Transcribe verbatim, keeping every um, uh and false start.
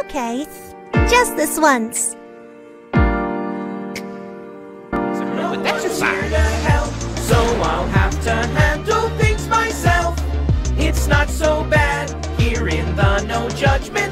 Okay, just this once. But that's just here to help, so I'll have to handle things myself. It's not so bad here in the no judgment